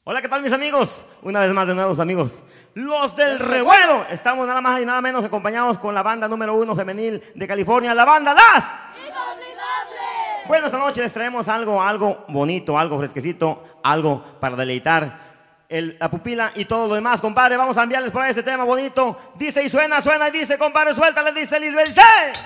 Hola, ¿qué tal mis amigos? Una vez más de nuevos amigos, los del revuelo. Estamos nada más y nada menos acompañados con la banda número 1 femenil de California, la banda Las Inolvidables. Bueno, esta noche les traemos algo bonito, algo fresquecito, algo para deleitar la pupila y todo lo demás, compadre. Vamos a enviarles por ahí este tema bonito. Dice y suena, suena y dice, compadre, suéltale, dice Lisbeth.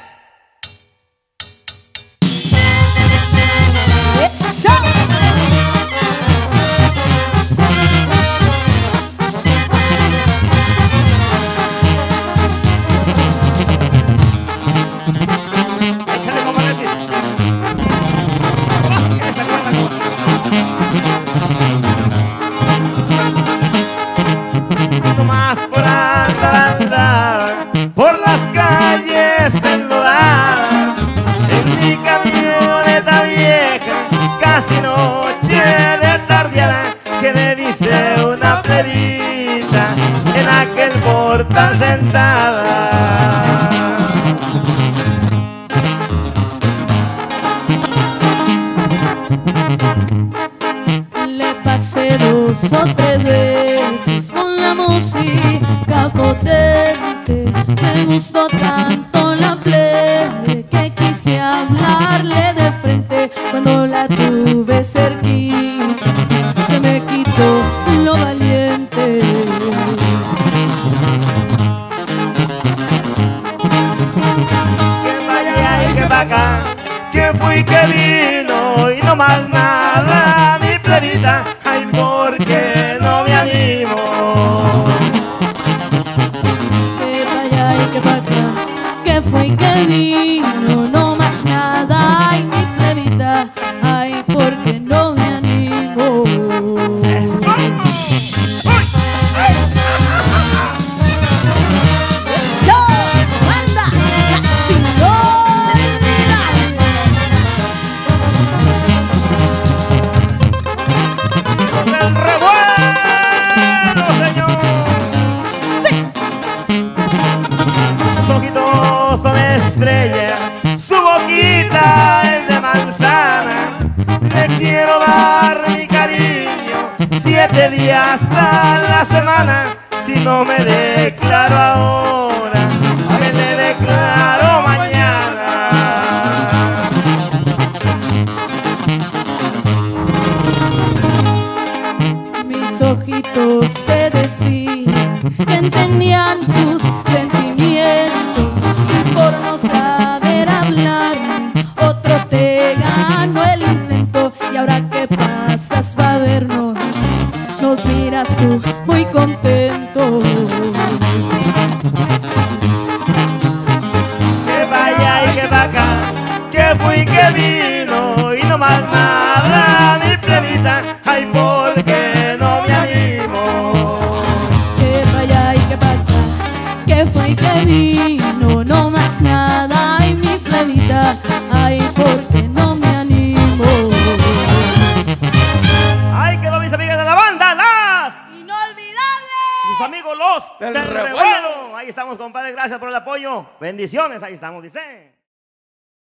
Nomás por andar por las calles enlodadas en mi camioneta vieja, casi noche de tardeada, que me dice una plebita en aquel portal sentada. Le pasé 2 o 3 veces con la música potente. Me gustó tanto la plebe que quise hablarle de frente. Cuando la tuve cerquita se me quitó lo valiente. Que vaya y que pa' acá, que fui que vino y no más nada, mi plebita, ay, porque no me animo. Que vaya y que pa' acá, que fue que vino, no más nada, ay mi plebita, ay porque no me animo. Eso, banda, Las Inolvidables. Con el revuelo, señor. Sí. Sus ojitos son estrellas, su boquita es de manzana. Le quiero dar mi cariño 7 días a la semana. Si no me declaro ahora, me le declaro mañana. Mis ojitos te decían que entendían tus sentimientos, y por no saber hablarme otro te ganó el intento. Y ahora que pasas pa' vernos, nos miras tú muy contento. Que vaya y que va acá, que fui que vino y no más nada, mi plebita, ay, porque no me animo. Que vaya y que pa' acá, que fue que vino, no más nada, ay mi plebita, ay porque no me animo. Ahí quedó mis amigas de la banda, Las Inolvidables. sus amigos los del revuelo. Ahí estamos, compadre, gracias por el apoyo. Bendiciones, ahí estamos, dice.